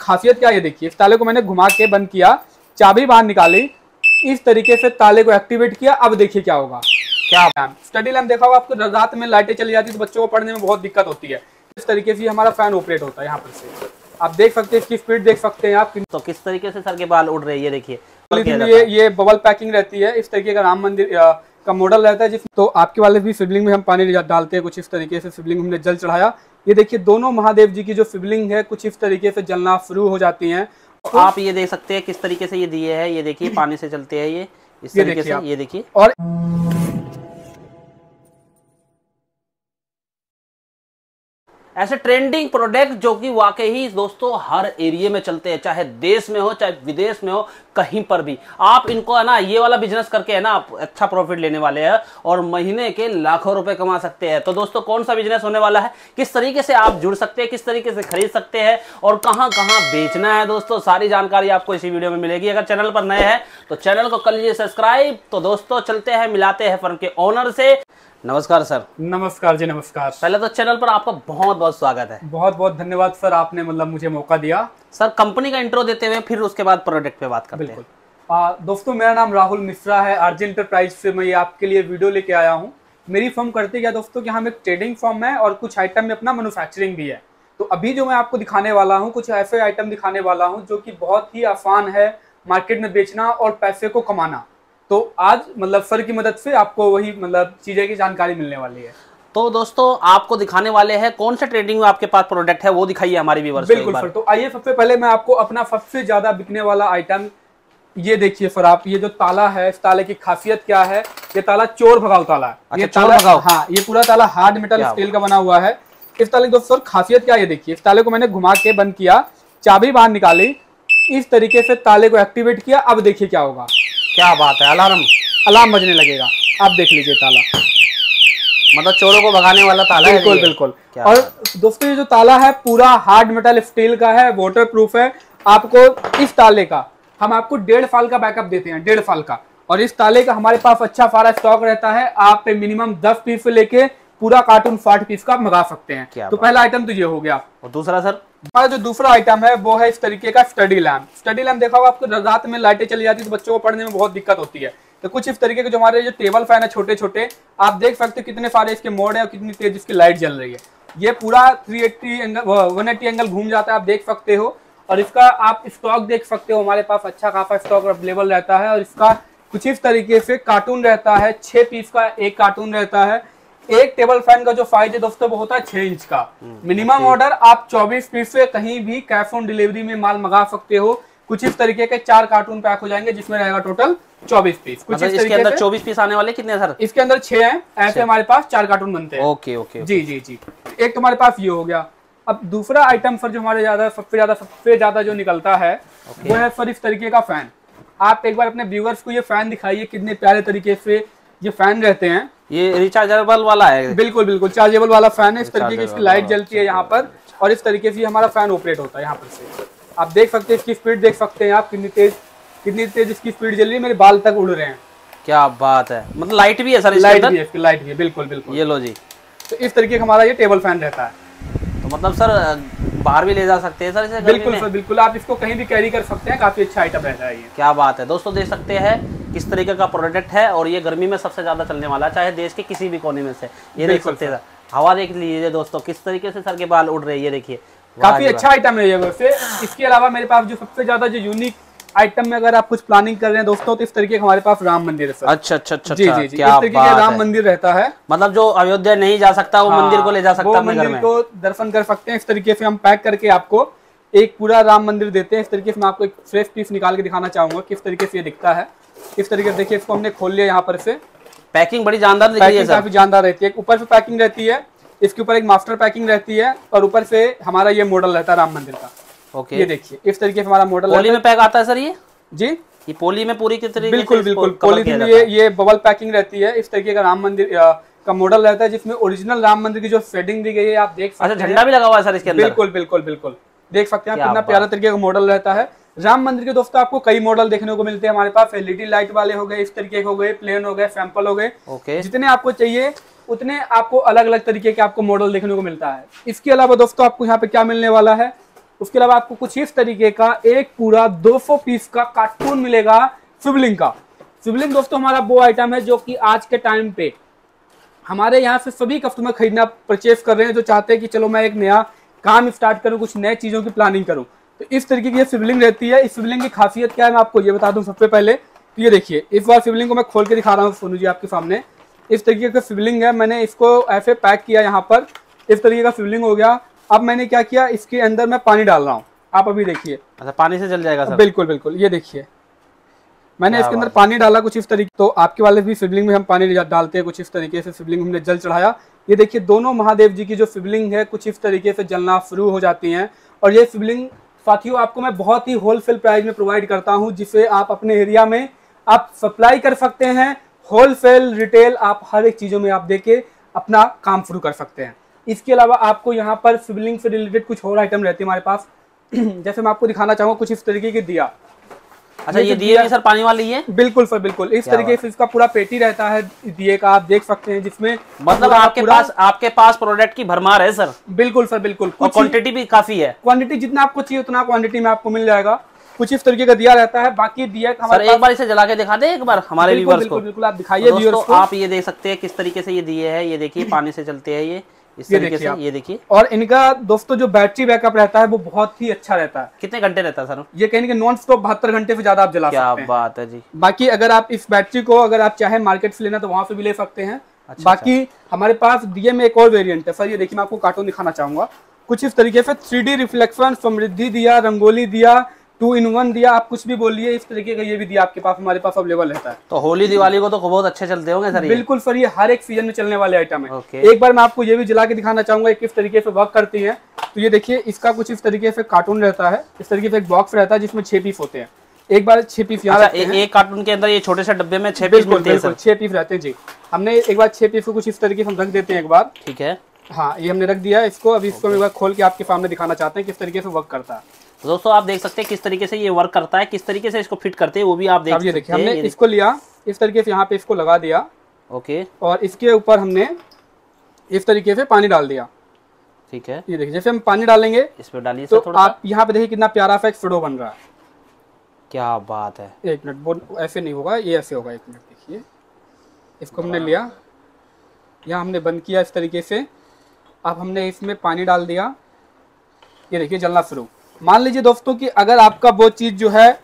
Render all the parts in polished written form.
खासियत क्या है ये देखिए, इस ताले को मैंने घुमा के बंद किया, चाबी बाहर निकाली, इस तरीके से ताले को एक्टिवेट किया। अब देखिए क्या होगा। क्या स्टडी लैम्प देखा होगा आपको, रात में लाइटें चली जाती है तो बच्चों को पढ़ने में बहुत दिक्कत होती है। इस तरीके से हमारा फैन ऑपरेट होता है। यहाँ पर से आप देख सकते हैं, इसकी स्पीड देख सकते हैं आप। तो किस तरीके से सर के बाल उड़ रहे हैं ये देखिए। ये बबल पैकिंग रहती है, इस तरीके का राम मंदिर का मॉडल रहता है जिस तो आपके वाले भी शिवलिंग में हम पानी डालते हैं, कुछ इस तरीके से शिवलिंग हमने जल चढ़ाया। ये देखिए दोनों महादेव जी की जो शिवलिंग है कुछ इस तरीके से जलना शुरू हो जाती हैं। तो आप ये देख सकते हैं किस तरीके से ये दिए है, ये देखिए पानी से चलते हैं ये इस तरीके से, ये देखिए। और ऐसे ट्रेंडिंग प्रोडक्ट जो कि वाकई ही दोस्तों हर एरिया में चलते हैं, चाहे देश में हो चाहे विदेश में हो, कहीं पर भी आप इनको है ना ये वाला बिजनेस करके है ना आप अच्छा प्रॉफिट लेने वाले हैं और महीने के लाखों रुपए कमा सकते हैं। तो दोस्तों कौन सा बिजनेस होने वाला है, किस तरीके से आप जुड़ सकते हैं, किस तरीके से खरीद सकते हैं और कहां कहां बेचना है, दोस्तों सारी जानकारी आपको इसी वीडियो में मिलेगी। अगर चैनल पर नए हैं तो चैनल को कर लीजिए सब्सक्राइब। तो दोस्तों चलते हैं, मिलाते हैं फर्म के ओनर से। नमस्कार सर। नमस्कार जी, नमस्कार। पहले तो चैनल पर आपका बहुत बहुत स्वागत है। बहुत बहुत धन्यवाद सर, आपने मतलब मुझे मौका दिया। सर कंपनी का इंट्रो देते हुए फिर उसके बाद प्रोडक्ट पे बात करते हैं। दोस्तों मेरा नाम राहुल मिश्रा है, आरजे एंटरप्राइज से मैं ये आपके लिए वीडियो लेके आया हूँ। मेरी फर्म करते क्या दोस्तों कि हम एक ट्रेडिंग फर्म है और कुछ आइटम में अपना मैन्युफैक्चरिंग भी है। तो अभी जो मैं आपको दिखाने वाला हूँ कुछ ऐसे आइटम दिखाने वाला हूँ जो कि बहुत ही आसान है मार्केट में बेचना और पैसे को कमाना। तो आज मतलब सर की मदद से आपको वही मतलब चीजें की जानकारी मिलने वाली है। तो दोस्तों आपको दिखाने वाले हैं कौन सा ट्रेडिंग में आपके पास प्रोडक्ट है वो दिखाइए हमारे व्यूअर्स को। बिल्कुल सर, तो आइए सबसे पहले मैं आपको अपना सबसे ज्यादा बिकने वाला आइटम ये देखिए सर। आप ये जो ताला है, इस ताले की खासियत क्या है, ये ताला चोर भगाओ ताला है। अच्छा, ये चोर ताला, भगाओ। हाँ, ये पूरा ताला हार्ड मेटल स्टील का बना हुआ है। इस ताले की दोस्तों खासियत क्या है ये देखिए, इस ताले को मैंने घुमा के बंद किया, चाबी बाहर निकाली, इस तरीके से ताले को एक्टिवेट किया। अब देखिए क्या होगा। क्या बात है, अलार्म बजने लगेगा। आप देख लीजिए ताला, मतलब चोरों को भगाने वाला ताला है। बिल्कुल बिल्कुल। और दोस्तों ये जो ताला है पूरा हार्ड मेटल स्टील का है, वाटर प्रूफ है। आपको इस ताले का हम आपको 1.5 साल का बैकअप देते हैं, 1.5 साल का। और इस ताले का हमारे पास अच्छा सारा स्टॉक रहता है। आप मिनिमम 10 पीस से लेके पूरा कार्टून 60 पीस का मंगा सकते हैं। तो पहला आइटम तो ये हो गया। और दूसरा सर, हमारा जो दूसरा आइटम है वो है इस तरीके का स्टडी लैम्प। स्टडी लैम्प देखा होगा आपको, रात में लाइटें चली जाती है तो बच्चों को पढ़ने में बहुत दिक्कत होती है। तो कुछ इस तरीके के जो हमारे जो टेबल फैन है छोटे छोटे, आप देख सकते हो कितने सारे इसके मोड है और कितनी तेज इसकी लाइट जल रही है। ये पूरा 380 एंगल 180 एंगल घूम जाता है, आप देख सकते हो। और इसका आप स्टॉक देख सकते हो, हमारे पास अच्छा खासा स्टॉक अवेलेबल रहता है। और इसका कुछ इस तरीके से कार्टून रहता है, 6 पीस का एक कार्टून रहता है। एक टेबल फैन का जो साइज है दोस्तों वो होता है 6 इंच का। मिनिमम ऑर्डर आप 24 पीस से कहीं भी कैश ऑन डिलीवरी में माल मंगा सकते हो। कुछ इस तरीके के 4 कार्टून पैक हो जाएंगे जिसमें रहेगा टोटल 24 पीस। कुछ इस इसके अंदर 24 पीस आने वाले कितने सर? इसके अंदर 6 हैं, ऐसे हमारे पास 4 कार्टून बनते हैं। ओके ओके जी जी जी। एक तो हमारे पास ये हो गया। अब दूसरा आइटम सर जो हमारे सबसे ज्यादा जो निकलता है वो है सर इस तरीके का फैन। आप एक बार अपने व्यूअर्स को ये फैन दिखाइए, कितने प्यारे तरीके से ये फैन रहते हैं। ये रिचार्जेबल वाला है? बिल्कुल बिल्कुल, चार्जेबल वाला फैन है। इस तरीके की इसकी लाइट जलती है यहाँ पर और इस तरीके से हमारा फैन ऑपरेट होता है। यहाँ पर से आप देख सकते हैं, इसकी स्पीड देख सकते हैं आप, कितनी तेज इसकी स्पीड जल रही है। मेरे बाल तक उड़ रहे हैं। क्या बात है, मतलब लाइट भी है सर? लाइट भी है, इसकी लाइट भी है। बिल्कुल बिल्कुल। ये लो जी। तो इस तरीके का हमारा ये टेबल फैन रहता है। तो मतलब सर बाहर भी ले जा सकते हैं सर इसे? बिल्कुल सर बिल्कुल, आप इसको कहीं भी कैरी कर सकते हैं। काफी अच्छा आइटम रहता है ये। क्या बात है दोस्तों, देख सकते हैं किस तरीके का प्रोडक्ट है और ये गर्मी में सबसे ज्यादा चलने वाला है, चाहे देश के किसी भी कोने में से। ये देख सकते हैं, हवा देख लीजिए दोस्तों किस तरीके से सर के बाल उड़ रहे हैं। ये देखिए काफी अच्छा आइटम है ये। वैसे इसके अलावा मेरे पास जो सबसे ज्यादा जो यूनिक आइटम में अगर आप कुछ प्लानिंग कर रहे हैं दोस्तों तो इस तरीके का हमारे पास राम मंदिर है सर। अच्छा अच्छा अच्छा। जी जी जी, इस तरीके का राम मंदिर रहता है। मतलब जो अयोध्या नहीं जा सकता वो मंदिर को ले जा सकता है, मंदिर को दर्शन कर सकते हैं। इस तरीके से हम पैक करके आपको एक पूरा राम मंदिर देते हैं। इस तरीके से मैं आपको एक फ्रेश पीस निकाल के दिखाना चाहूंगा किस तरीके से ये दिखता है। इस तरीके से देखिए, इसको हमने खोल लिया। यहाँ पर से पैकिंग बड़ी जानदार दिख रही है सर। काफी जानदार रहती है। ऊपर से पैकिंग रहती है, इसके ऊपर एक मास्टर पैकिंग रहती है और ऊपर से हमारा ये मॉडल रहता है राम मंदिर का। ओके, ये देखिए इस तरीके से हमारा मॉडल पोली में पैक आता है सर ये? जी, ये पोली में पूरी तरीके बिल्कुल बिल्कुल पॉलीथीन में ये बबल पैकिंग रहती है। इस तरीके का राम मंदिर का मॉडल रहता है जिसमें ओरिजिनल राम मंदिर की जो शेडिंग दी गई है आप देख सकते हैं। अच्छा, झंडा भी लगा हुआ है सर इसके अंदर? बिल्कुल बिल्कुल बिल्कुल, देख सकते हैं कितना प्यारा तरीके का मॉडल रहता है। राम मंदिर के दोस्तों आपको कई मॉडल देखने को मिलते हैं हमारे पास। एलईडी लाइट वाले हो गए, इस तरीके के हो गए, प्लेन हो गए, सैंपल हो गए। जितने आपको चाहिए उतने आपको अलग अलग तरीके के आपको मॉडल देखने को मिलता है। इसके अलावा दोस्तों आपको यहाँ पे क्या मिलने वाला है, उसके अलावा आपको कुछ इस तरीके का एक पूरा 200 पीस का कार्टून मिलेगा सिबलिंग का। सिबलिंग दोस्तों हमारा वो आइटम है जो कि आज के टाइम पे हमारे यहाँ से सभी कस्टमर खरीदना परचेस कर रहे हैं, जो चाहते हैं कि चलो मैं एक नया काम स्टार्ट करूं, कुछ नए चीजों की प्लानिंग करूं। तो इस तरीके की ये सिबलिंग रहती है। इस सिबलिंग की खासियत क्या है मैं आपको ये बता दूं सबसे पहले। तो ये देखिए, इस बार सिबलिंग को मैं खोल के दिखा रहा हूँ सोनू जी आपके सामने। इस तरीके का सिबलिंग है, मैंने इसको ऐसे पैक किया यहाँ पर, इस तरीके का सिबलिंग हो गया। अब मैंने क्या किया, इसके अंदर मैं पानी डाल रहा हूँ, आप अभी देखिए। अच्छा, पानी से जल जाएगा सर? बिल्कुल बिल्कुल, ये देखिए मैंने इसके अंदर पानी डाला कुछ इस तरीके। तो आपके वाले भी सिबलिंग में हम पानी डालते हैं कुछ इस तरीके से। सिबलिंग हमने जल चढ़ाया, ये देखिए दोनों महादेव जी की जो सिबलिंग है कुछ इस तरीके से जलना शुरू हो जाती हैं। और ये सिबलिंग साथियों आपको मैं बहुत ही होलसेल प्राइस में प्रोवाइड करता हूँ, जिसे आप अपने एरिया में आप सप्लाई कर सकते हैं। होलसेल रिटेल आप हर एक चीजों में आप देके अपना काम शुरू कर सकते हैं। इसके अलावा आपको यहाँ पर सिबलिंग से रिलेटेड कुछ और आइटम रहती है हमारे पास। जैसे मैं आपको दिखाना चाहूँगा कुछ इस तरीके की दिया। अच्छा, ये दिए सर पानी वाली है? बिल्कुल सर बिल्कुल, इस तरीके से इसका पूरा पेटी रहता है दिए का, आप देख सकते हैं, जिसमें मतलब आपके पास प्रोडक्ट की भरमार है सर? बिल्कुल सर बिल्कुल, और क्वांटिटी भी काफी है। क्वांटिटी जितना आपको चाहिए उतना क्वांटिटी में आपको मिल जाएगा। कुछ इस तरीके का दिया रहता है। बाकी दिया सर एक बार इसे जला के दिखा दे एक बार हमारे व्यूअर्स को। बिल्कुल आप दिखाइए व्यूअर्स को। आप ये देख सकते हैं किस तरीके से ये दिए है, ये देखिए पानी से चलते हैं ये इस तरीके से, ये देखिए। और इनका दोस्तों जो बैटरी बैकअप रहता है वो बहुत ही अच्छा रहता है। कितने घंटे रहता है सर? ये कहने के नॉन स्टॉप 72 घंटे से ज्यादा आप जला सकते हैं। क्या बात है जी। बाकी अगर आप इस बैटरी को अगर आप चाहे मार्केट से लेना तो वहां से भी ले सकते हैं। बाकी हमारे पास दिए में एक और वेरिएंट है सर, ये देखिए मैं आपको कार्टून दिखाना चाहूंगा। कुछ इस तरीके से 3D रिफ्लेक्शन, समृद्धि दिया, रंगोली दिया, 2-in-1 दिया, आप कुछ भी बोलिए, इस तरीके का ये भी दिया आपके पास हमारे पास अवेलेबल रहता है। तो होली दिवाली को तो बहुत अच्छे चलते होंगे सर? बिल्कुल सर, ये हर एक सीजन में चलने वाले आइटम है। एक बार मैं आपको ये भी जला के दिखाना चाहूंगा किस तरीके से वर्क करती है। तो ये देखिए, इसका कुछ इस तरीके से कार्टून रहता है, इस तरीके से एक बॉक्स रहता है जिसमें 6 पीस होते हैं। एक बार 6 पीस यहाँ एक कार्टून के अंदर ये छोटे से डब्बे में 6 पीस मिलते हैं सर? 6 पीस रहते हैं जी। हमने एक बार 6 पीस को कुछ इस तरीके से हम रख देते हैं एक बार। ठीक है, हाँ ये हमने रख दिया इसको। अभी इसको हम एक बार खोल के आपके सामने दिखाना चाहते हैं किस तरीके से वर्क करता है। तो दोस्तों आप देख सकते हैं किस तरीके से ये वर्क करता है, किस तरीके से इसको फिट करते हैं वो भी आप देख सकते हैं। देखिए हमने इसको लिया इस तरीके से, यहाँ पे इसको लगा दिया। ओके, और इसके ऊपर हमने इस तरीके से पानी डाल दिया। ठीक है, ये देखिए जैसे हम पानी डालेंगे इस पे डालिए तो आप यहाँ पे देखिए कितना प्यारा सा एक फ्लो बन रहा है। क्या बात है। एक मिनट, वो ऐसे नहीं होगा, ये ऐसे होगा। एक मिनट देखिए, इसको हमने लिया, यहाँ हमने बंद किया इस तरीके से। अब हमने इसमें पानी डाल दिया, ये देखिए जलना शुरू। मान लीजिए दोस्तों कि अगर आपका वो चीज जो है,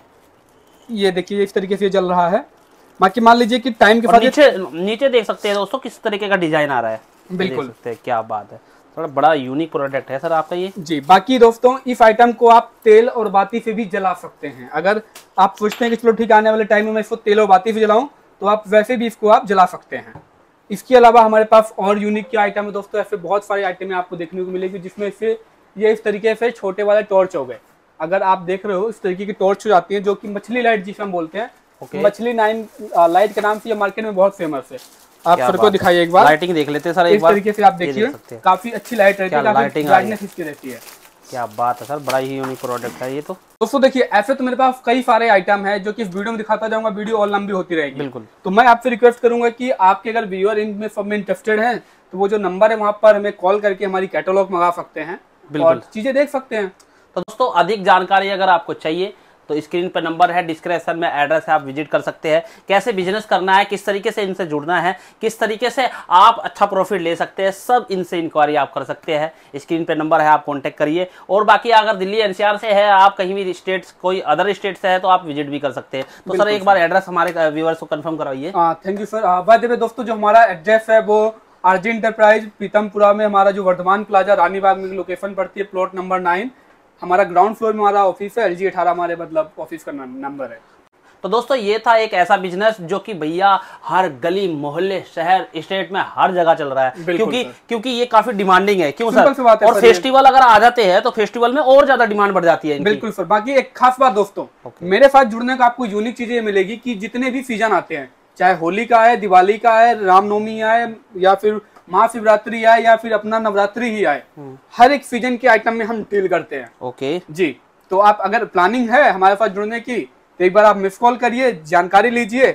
ये देखिए इस तरीके से जल रहा है। बाकी मान लीजिए कि टाइम के साथ नीचे देख सकते हैं दोस्तों किस तरीके का डिजाइन आ रहा है। बिल्कुल, क्या बात है, थोड़ा बड़ा यूनिक प्रोडक्ट है सर आपका ये जी। बाकी दोस्तों इस आइटम को आप तेल और बाती से भी जला सकते हैं। अगर आप सोचते हैं कि चलो ठीक आने वाले टाइम में मैं इसको तेल और बाती से जलाऊं, तो आप वैसे भी इसको आप जला सकते हैं। इसके अलावा हमारे पास और यूनिक क्या आइटम है दोस्तों, ऐसे बहुत सारे आइटम आपको देखने को मिलेगी, जिसमें से ये इस तरीके से छोटे वाले टॉर्च हो गए। अगर आप देख रहे हो इस तरीके की टॉर्च हो जाती है, जो कि मछली लाइट जिसे हम बोलते हैं। मछली 9 लाइट के नाम से ये मार्केट में बहुत फेमस है। आप सर को दिखाइए एक बार, लाइटिंग देख लेते हैं सर एक बार। इस तरीके से आप देखिए, काफी अच्छी लाइट रहती है, काफी ब्राइटनेस इसकी रहती है। क्या बात है सर, बड़ा ही यूनिक प्रोडक्ट है ये। तो दोस्तों देखिए, ऐसे तो मेरे पास कई सारे आइटम है जो कि इस वीडियो में दिखाता जाऊंगा, वीडियो और लंबी होती रहेगी। बिल्कुल, तो मैं आपसे रिक्वेस्ट करूंगा कि आपके अगर व्यूअर इनमें सब में इंटरेस्टेड हैं तो वो जो नंबर है वहां पर हमें कॉल करके हमारी कैटलॉग मंगा सकते हैं और चीजें देख सकते हैं। तो दोस्तों अधिक जानकारी अगर आपको चाहिए तो स्क्रीन पर नंबर है, डिस्क्रिप्शन में एड्रेस है, आप विजिट कर सकते हैं। कैसे बिजनेस करना है, किस तरीके से इनसे जुड़ना है, किस तरीके से आप अच्छा प्रॉफिट ले सकते हैं, सब इनसे इंक्वायरी आप कर सकते हैं। स्क्रीन पे नंबर है, आप कांटेक्ट करिए। और बाकी अगर दिल्ली एनसीआर से है, आप कहीं भी स्टेट, कोई अदर स्टेट से है, तो आप विजिट भी कर सकते हैं। तो सर एक बार एड्रेस हमारे व्यूअर्स को कंफर्म करवाइए। Thank you sir. By the way दोस्तों, जो हमारा एड्रेस है वो आरजी इंटरप्राइज पीतमपुरा में, हमारा जो वर्धमान प्लाजा रानीबाग में लोकेशन पड़ती है, प्लॉट नंबर 9। हमारा ग्राउंड फ्लोर में हमारा ऑफिस है, LG 18 हमारे मतलब ऑफिस का नंबर है। तो दोस्तों ये था एक ऐसा बिजनेस जो कि भैया हर गली मोहल्ले शहर स्टेट में हर जगह चल रहा है, क्योंकि ये काफी डिमांडिंग है। क्यों सर? और फेस्टिवल अगर आ जाते हैं तो फेस्टिवल में और ज्यादा डिमांड बढ़ जाती है। बिल्कुल सर। बाकी एक खास बात दोस्तों, मेरे साथ जुड़ने का आपको यूनिक चीजें मिलेगी कि जितने भी सीजन आते हैं, चाहे होली का है, दिवाली का है, रामनवमी है, या फिर महाशिवरात्रि आए, या फिर अपना नवरात्रि ही आए, हर एक सीजन के आइटम में हम डील करते हैं। ओके जी। तो आप अगर प्लानिंग है हमारे साथ जुड़ने की तो एक बार आप मिस कॉल करिए, जानकारी लीजिए,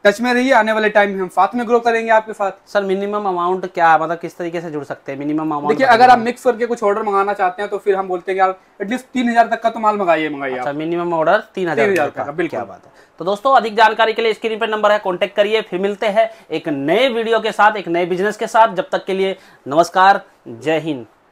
टच में रहिए, आने वाले टाइम में हम साथ में ग्रो करेंगे आपके साथ। सर मिनिमम अमाउंट क्या, मतलब किस तरीके से जुड़ सकते हैं मिनिमम अमाउंट? देखिए अगर आप मिक्स करके कुछ ऑर्डर मंगाना चाहते हैं तो फिर हम बोलते हैं यार एटलीस्ट 3000 तक का तो माल मंगाइए। अच्छा, मिनिमम ऑर्डर 3000 का, बिल्कुल। क्या बात है। तो दोस्तों अधिक जानकारी के लिए स्क्रीन पर नंबर है, कांटेक्ट करिए। फिर मिलते हैं एक नए वीडियो के साथ, एक नए बिजनेस के साथ। जब तक के लिए नमस्कार, जय हिंद।